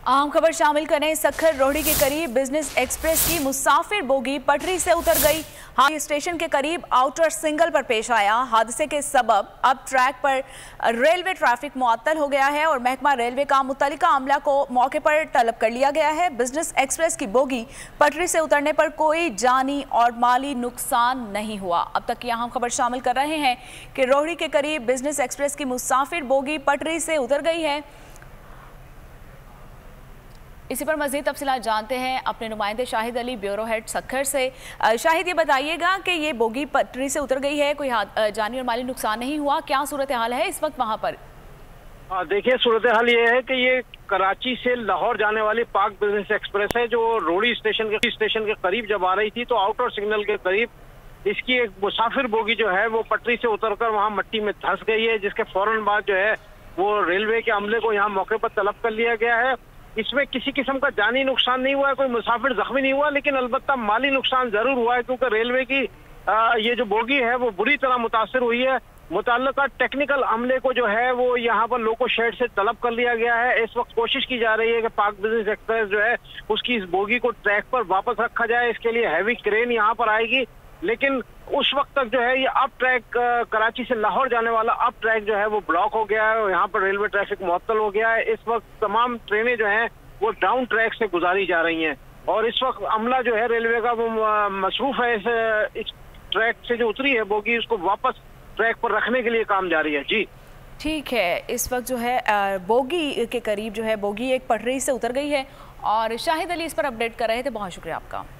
अहम खबर शामिल करें। सखर रोहड़ी के करीब बिजनेस एक्सप्रेस की मुसाफिर बोगी पटरी से उतर गई। हादसा स्टेशन के करीब आउटर सिंगल पर पेश आया। हादसे के सबब अब ट्रैक पर रेलवे ट्रैफिक मुअत्तल हो गया है और महकमा रेलवे का मुतल्लिका अमला को मौके पर तलब कर लिया गया है। बिजनेस एक्सप्रेस की बोगी पटरी से उतरने पर कोई जानी और माली नुकसान नहीं हुआ। अब तक की अहम खबर शामिल कर रहे हैं कि रोहड़ी के करीब बिजनेस एक्सप्रेस की मुसाफिर बोगी पटरी से उतर गई है। इसी पर मज़ीद तफसीलात जानते हैं अपने नुमाइंदे शाहिद अली, ब्यूरो हेड सखर से। शाहिद, ये बताइएगा कि ये बोगी पटरी से उतर गई है, कोई जानी और माली नुकसान नहीं हुआ, क्या सूरत हाल है इस वक्त वहाँ पर? देखिए, सूरत हाल ये है कि ये कराची से लाहौर जाने वाली पाक बिजनेस एक्सप्रेस है जो रोहड़ी स्टेशन के करीब जब आ रही थी तो आउटर सिग्नल के करीब इसकी एक मुसाफिर बोगी जो है वो पटरी से उतरकर वहाँ मिट्टी में धंस गई है, जिसके फौरन बाद जो है वो रेलवे के अमले को यहाँ मौके पर तलब कर लिया गया है। इसमें किसी किस्म का जानी नुकसान नहीं हुआ है, कोई मुसाफिर जख्मी नहीं हुआ, लेकिन अलबत्ता माली नुकसान जरूर हुआ है क्योंकि रेलवे की ये जो बोगी है वो बुरी तरह मुतासर हुई है। मुतल्लिका टेक्निकल अमले को जो है वो यहाँ पर लोको शेड से तलब कर लिया गया है। इस वक्त कोशिश की जा रही है कि पाक बिजनेस एक्सप्रेस जो है उसकी इस बोगी को ट्रैक पर वापस रखा जाए। इसके लिए हैवी क्रेन यहाँ पर आएगी, लेकिन उस वक्त तक जो है ये अप ट्रैक कराची से लाहौर जाने वाला अप ट्रैक जो है वो ब्लॉक हो गया है और यहाँ पर रेलवे ट्रैफिक मुअत्तल हो गया है। इस वक्त तमाम ट्रेनें जो हैं वो डाउन ट्रैक से गुजारी जा रही हैं और इस वक्त अमला जो है रेलवे का वो मसरूफ है इस ट्रैक से जो उतरी है बोगी उसको वापस ट्रैक पर रखने के लिए काम जारी है। जी ठीक है, इस वक्त जो है बोगी के करीब जो है बोगी एक पटरी से उतर गई है और शाहिद अली इस पर अपडेट कर रहे थे। बहुत शुक्रिया आपका।